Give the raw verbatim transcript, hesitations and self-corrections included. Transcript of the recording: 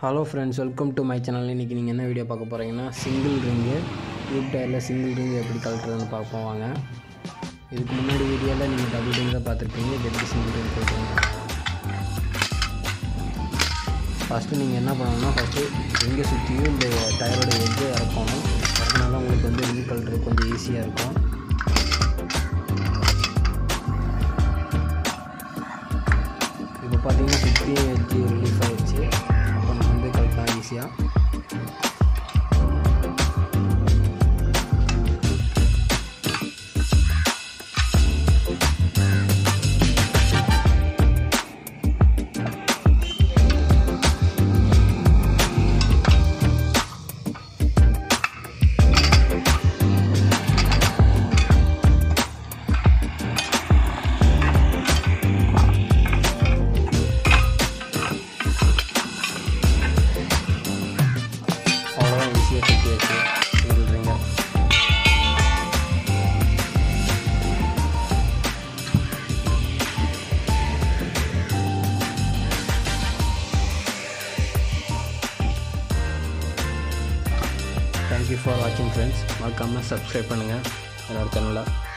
Hello friends, welcome to my channel. இன்னைக்கு நீங்க என்ன வீடியோ பார்க்க போறீங்கன்னா சிங்கிள் ரிங் டியூப் டயர்ல சிங்கிள் ரிங் எப்படி கழட்டுறதுன்னு பார்ப்போம் வாங்க. இதுக்கு முன்னாடி வீடியோல நீங்க டபுள் ரிங் தான் பார்த்திருப்பீங்க. எப்படி சிங்கிள் ரிங் கழட்டுறதுன்னு. ஃபர்ஸ்ட் நீங்க என்ன பண்ணனும்னா ஃபர்ஸ்ட் ரிங்கை சுத்தியும் இந்த டயரோட எட்ஜ் இறக்கணும். அதனால உங்களுக்கு வந்து ரிங் கழட்டுறது கொஞ்சம் ஈஸியா இருக்கும். இப்போ பாத்தீங்கன்னா சுத்தி எட்ஜ் ரிலீஃப் ஆயிடுச்சு. அப்போ நம்ம வந்து கழட்டலாம் ஈஸியா. Thank you for watching friends. மறக்காம subscribe பண்ணுங்க என்னோட சேனலை.